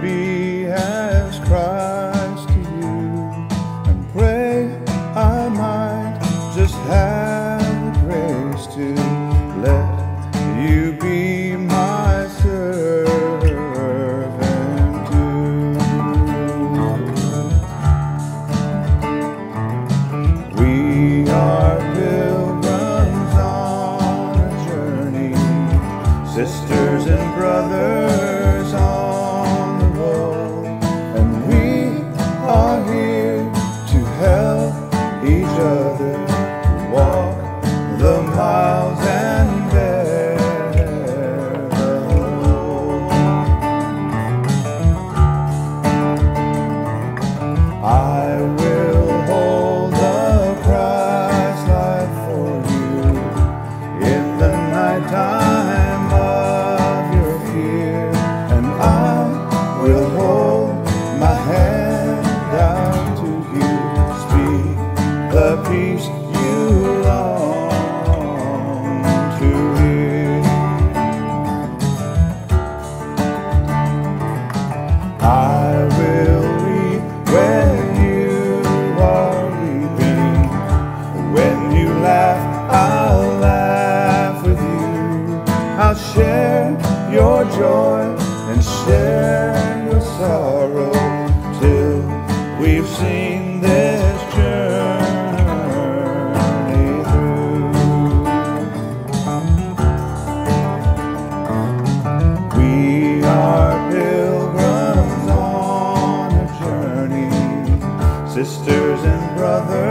be as Christ to you, and pray I might just have grace to let you be my servant too. We are pilgrims on a journey, sisters and brothers on the road, and we are here to help each other walk the miles and bear the load. I will hold the Christ light for you in the nighttime of your fear, and I will hold my hand out to you, speak the peace you long to hear. I will weep when you are weeping, when you laugh I'll laugh with you. I'll share your joy and share your sorrow till we've seen this journey through. We are pilgrims on a journey, sisters and brothers